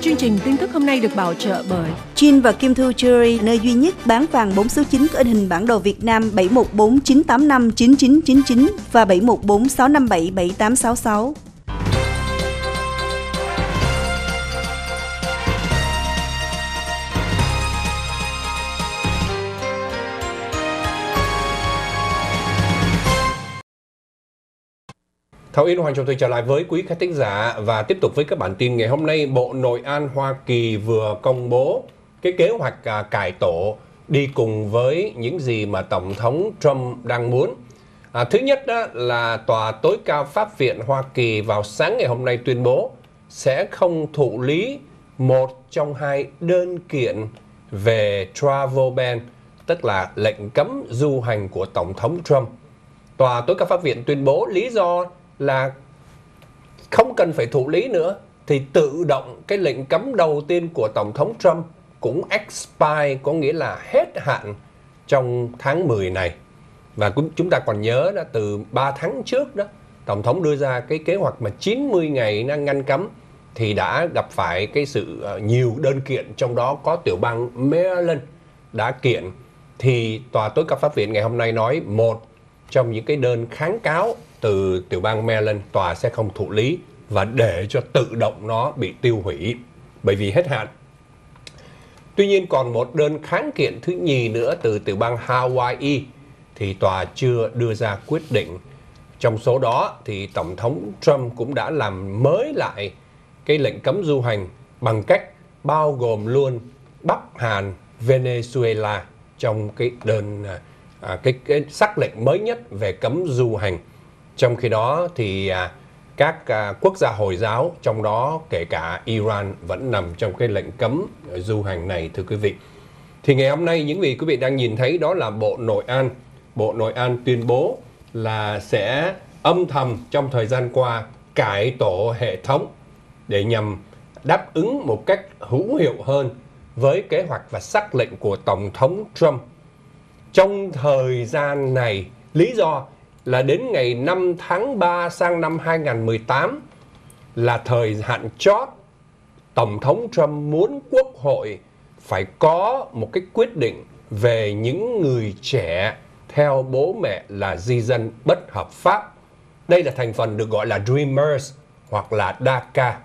Chương trình tin tức hôm nay được bảo trợ bởi Chin và Kim Thu Jewelry, nơi duy nhất bán vàng 4 số 9 có in hình bản đồ Việt Nam 714 985 9999 và 714 657 7866. Thảo Yên Hoàng Trọng Thủy trở lại với quý khán thính giả và tiếp tục với các bản tin ngày hôm nay. Bộ Nội an Hoa Kỳ vừa công bố cái kế hoạch cải tổ đi cùng với những gì mà Tổng thống Trump đang muốn. Thứ nhất đó là Tòa tối cao Pháp viện Hoa Kỳ vào sáng ngày hôm nay tuyên bố sẽ không thụ lý một trong hai đơn kiện về travel ban, tức là lệnh cấm du hành của Tổng thống Trump. Tòa tối cao Pháp viện tuyên bố lý do là không cần phải thụ lý nữa thì tự động cái lệnh cấm đầu tiên của Tổng thống Trump cũng expire, có nghĩa là hết hạn trong tháng 10 này. Và chúng ta còn nhớ đó, từ 3 tháng trước đó, Tổng thống đưa ra cái kế hoạch mà 90 ngày ngăn cấm thì đã gặp phải cái sự nhiều đơn kiện, trong đó có tiểu bang Maryland đã kiện. Thì Tòa tối cao Pháp viện ngày hôm nay nói một trong những cái đơn kháng cáo từ tiểu bang Maryland, tòa sẽ không thụ lý và để cho tự động nó bị tiêu hủy bởi vì hết hạn. Tuy nhiên còn một đơn kháng kiện thứ nhì nữa từ tiểu bang Hawaii thì tòa chưa đưa ra quyết định. Trong số đó thì Tổng thống Trump cũng đã làm mới lại cái lệnh cấm du hành bằng cách bao gồm luôn Bắc Hàn, Venezuela trong cái đơn cái sắc lệnh mới nhất về cấm du hành. Trong khi đó thì các quốc gia Hồi giáo, trong đó kể cả Iran, vẫn nằm trong cái lệnh cấm du hành này, thưa quý vị. Thì ngày hôm nay những quý vị đang nhìn thấy đó là Bộ Nội an tuyên bố là sẽ âm thầm trong thời gian qua cải tổ hệ thống để nhằm đáp ứng một cách hữu hiệu hơn với kế hoạch và sắc lệnh của Tổng thống Trump. Trong thời gian này, lý do là đến ngày 5 tháng 3 sang năm 2018 là thời hạn chót. Tổng thống Trump muốn Quốc hội phải có một cái quyết định về những người trẻ theo bố mẹ là di dân bất hợp pháp. Đây là thành phần được gọi là Dreamers hoặc là DACA.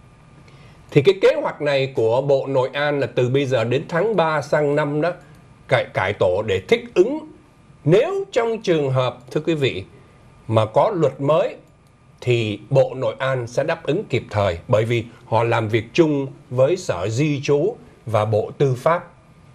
Thì cái kế hoạch này của Bộ Nội an là từ bây giờ đến tháng 3 sang năm đó, cải tổ để thích ứng. Nếu trong trường hợp, thưa quý vị, mà có luật mới thì Bộ Nội an sẽ đáp ứng kịp thời, bởi vì họ làm việc chung với Sở Di trú và Bộ Tư pháp.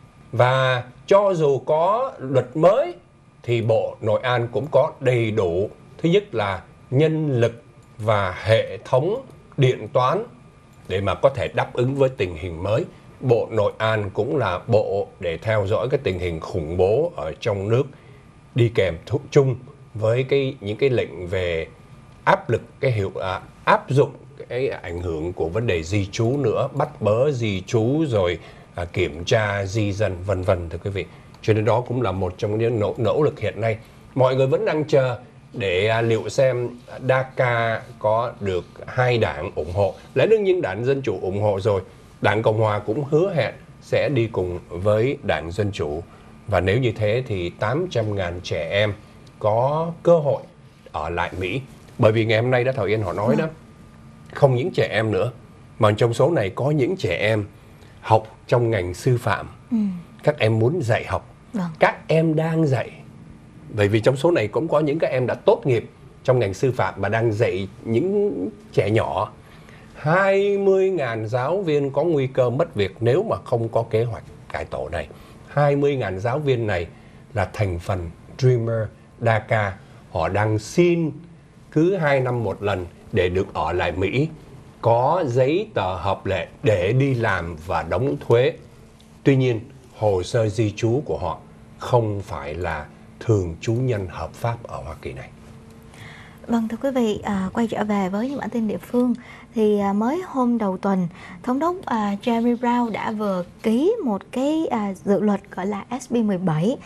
Và cho dù có luật mới thì Bộ Nội an cũng có đầy đủ, thứ nhất là nhân lực và hệ thống điện toán để mà có thể đáp ứng với tình hình mới. Bộ Nội an cũng là bộ để theo dõi cái tình hình khủng bố ở trong nước, đi kèm chung với những cái lệnh về áp lực áp dụng cái ảnh hưởng của vấn đề di trú nữa, bắt bớ di trú rồi kiểm tra di dân vân vân, thưa quý vị. Cho nên đó cũng là một trong những nỗ lực hiện nay. Mọi người vẫn đang chờ để liệu xem DACA có được hai đảng ủng hộ. Lẽ đương nhiên đảng Dân Chủ ủng hộ rồi. Đảng Cộng Hòa cũng hứa hẹn sẽ đi cùng với Đảng Dân Chủ. Và nếu như thế thì 800.000 trẻ em có cơ hội ở lại Mỹ. Bởi vì ngày hôm nay đó Thảo Yên họ nói đó, không những trẻ em nữa, mà trong số này có những trẻ em học trong ngành sư phạm. Các em muốn dạy học. Các em đang dạy. Bởi vì trong số này cũng có những các em đã tốt nghiệp trong ngành sư phạm và đang dạy những trẻ nhỏ. 20.000 giáo viên có nguy cơ mất việc nếu mà không có kế hoạch cải tổ này. 20.000 giáo viên này là thành phần Dreamer, DACA. Họ đang xin cứ 2 năm một lần để được ở lại Mỹ, có giấy tờ hợp lệ để đi làm và đóng thuế. Tuy nhiên, hồ sơ di trú của họ không phải là thường trú nhân hợp pháp ở Hoa Kỳ này. Vâng, thưa quý vị, quay trở về với những bản tin địa phương thì mới hôm đầu tuần, Thống đốc Jeremy Brown đã vừa ký một cái dự luật gọi là SB 17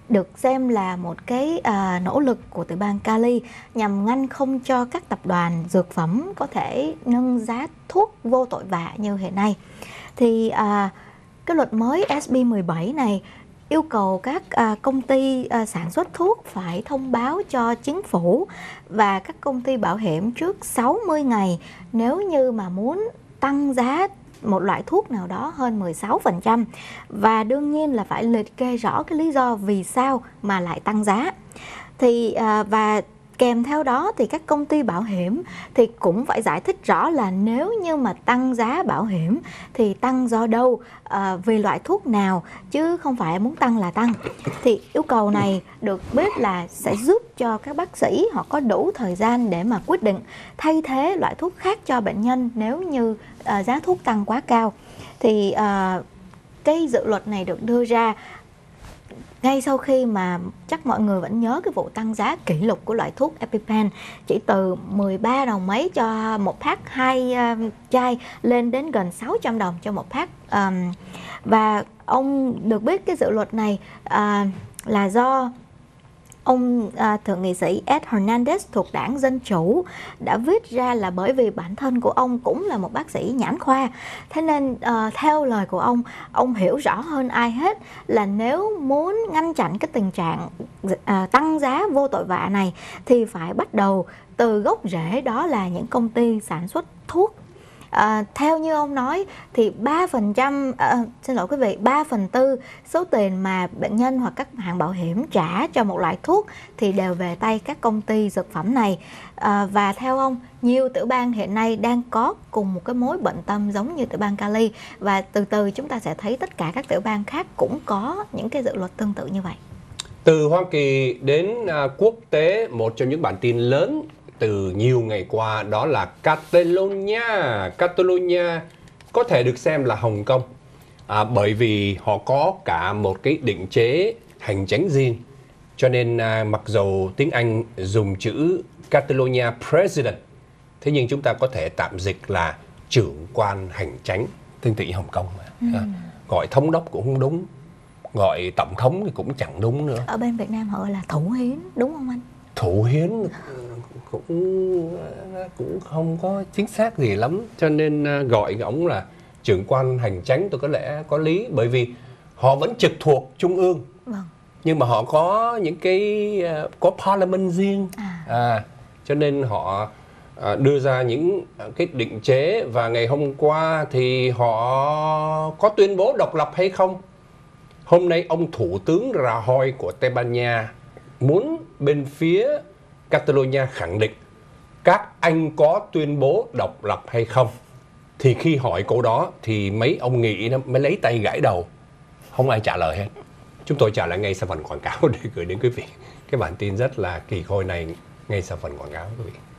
được xem là một cái nỗ lực của tiểu bang Cali nhằm ngăn không cho các tập đoàn dược phẩm có thể nâng giá thuốc vô tội vạ như hiện nay. Thì cái luật mới SB 17 này yêu cầu các công ty sản xuất thuốc phải thông báo cho chính phủ và các công ty bảo hiểm trước 60 ngày nếu như mà muốn tăng giá một loại thuốc nào đó hơn 16%, và đương nhiên là phải liệt kê rõ cái lý do vì sao mà lại tăng giá. Thì và kèm theo đó thì các công ty bảo hiểm thì cũng phải giải thích rõ là nếu như mà tăng giá bảo hiểm thì tăng do đâu, vì loại thuốc nào, chứ không phải muốn tăng là tăng. Thì yêu cầu này được biết là sẽ giúp cho các bác sĩ họ có đủ thời gian để mà quyết định thay thế loại thuốc khác cho bệnh nhân nếu như giá thuốc tăng quá cao. Thì cái dự luật này được đưa ra ngay sau khi mà chắc mọi người vẫn nhớ cái vụ tăng giá kỷ lục của loại thuốc EpiPen, chỉ từ 13 đồng mấy cho một pack 2 chai lên đến gần 600 đồng cho một pack. Và ông được biết cái dự luật này là do ông thượng nghị sĩ Ed Hernandez thuộc đảng Dân Chủ đã viết ra, là bởi vì bản thân của ông cũng là một bác sĩ nhãn khoa. Thế nên theo lời của ông hiểu rõ hơn ai hết là nếu muốn ngăn chặn cái tình trạng tăng giá vô tội vạ này thì phải bắt đầu từ gốc rễ, đó là những công ty sản xuất thuốc. Theo như ông nói thì 3/4 số tiền mà bệnh nhân hoặc các hãng bảo hiểm trả cho một loại thuốc thì đều về tay các công ty dược phẩm này. Và theo ông, nhiều tiểu bang hiện nay đang có cùng một cái mối bận tâm giống như tiểu bang Cali, và từ từ chúng ta sẽ thấy tất cả các tiểu bang khác cũng có những cái dự luật tương tự như vậy. Từ Hoa Kỳ đến quốc tế, một trong những bản tin lớn từ nhiều ngày qua đó là Catalonia. Catalonia có thể được xem là Hồng Kông, bởi vì họ có cả một cái định chế hành chánh riêng. Cho nên mặc dù tiếng Anh dùng chữ Catalonia President, thế nhưng chúng ta có thể tạm dịch là trưởng quan hành chánh, tương tự như Hồng Kông. Gọi thống đốc cũng không đúng, gọi tổng thống thì cũng chẳng đúng nữa. Ở bên Việt Nam họ gọi là thủ hiến, đúng không anh? Thủ hiến cũng không có chính xác gì lắm, cho nên gọi ông là trưởng quan hành chánh tôi có lẽ có lý, bởi vì họ vẫn trực thuộc trung ương. Vâng. Nhưng mà họ có những cái có parliament riêng, cho nên họ đưa ra những cái định chế. Và ngày hôm qua thì họ có tuyên bố độc lập hay không. Hôm nay ông thủ tướng Rajoy của Tây Ban Nha muốn bên phía Catalonia khẳng định các anh có tuyên bố độc lập hay không. Thì khi hỏi câu đó thì mấy ông nghị mới lấy tay gãi đầu, không ai trả lời hết. Chúng tôi trả lời ngay sau phần quảng cáo để gửi đến quý vị cái bản tin rất là kỳ khôi này ngay sau phần quảng cáo quý vị.